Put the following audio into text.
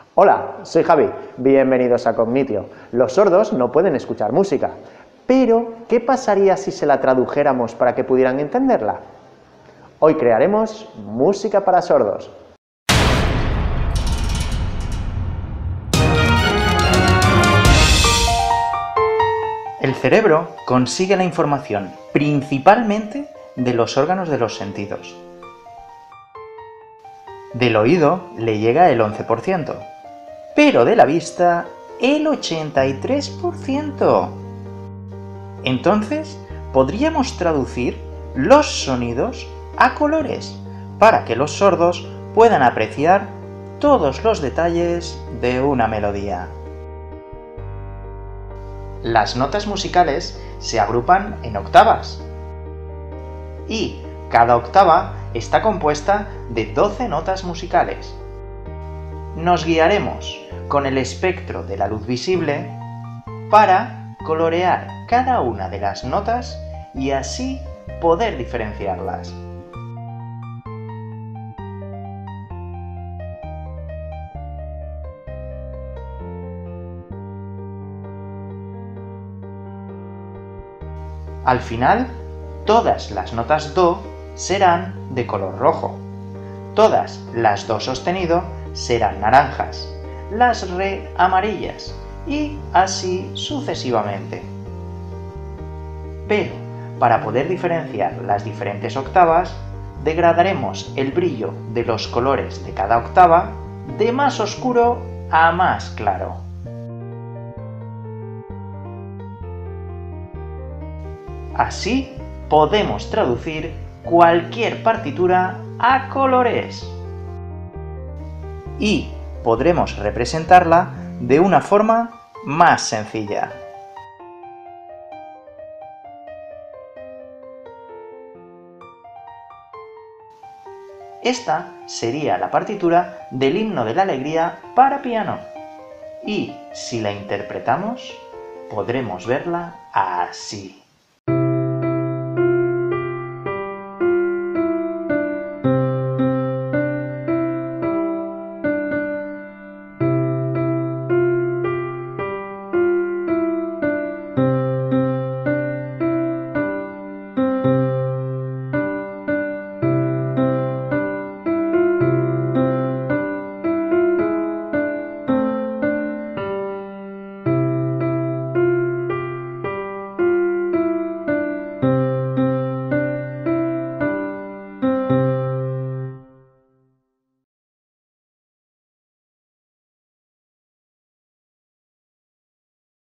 Hola, soy Javi, bienvenidos a Cognitio. Los sordos no pueden escuchar música, pero ¿qué pasaría si se la tradujéramos para que pudieran entenderla? Hoy crearemos música para sordos. El cerebro consigue la información principalmente de los órganos de los sentidos. Del oído le llega el 11%, pero de la vista el 83%. Entonces, podríamos traducir los sonidos a colores para que los sordos puedan apreciar todos los detalles de una melodía. Las notas musicales se agrupan en octavas y cada octava está compuesta de 12 notas musicales. Nos guiaremos con el espectro de la luz visible para colorear cada una de las notas y así poder diferenciarlas. Al final, todas las notas Do serán de color rojo, todas las Do sostenido serán naranjas, las Re amarillas y así sucesivamente. Pero, para poder diferenciar las diferentes octavas, degradaremos el brillo de los colores de cada octava de más oscuro a más claro. Así podemos traducir cualquier partitura a colores y podremos representarla de una forma más sencilla. Esta sería la partitura del Himno de la Alegría para piano y si la interpretamos podremos verla así.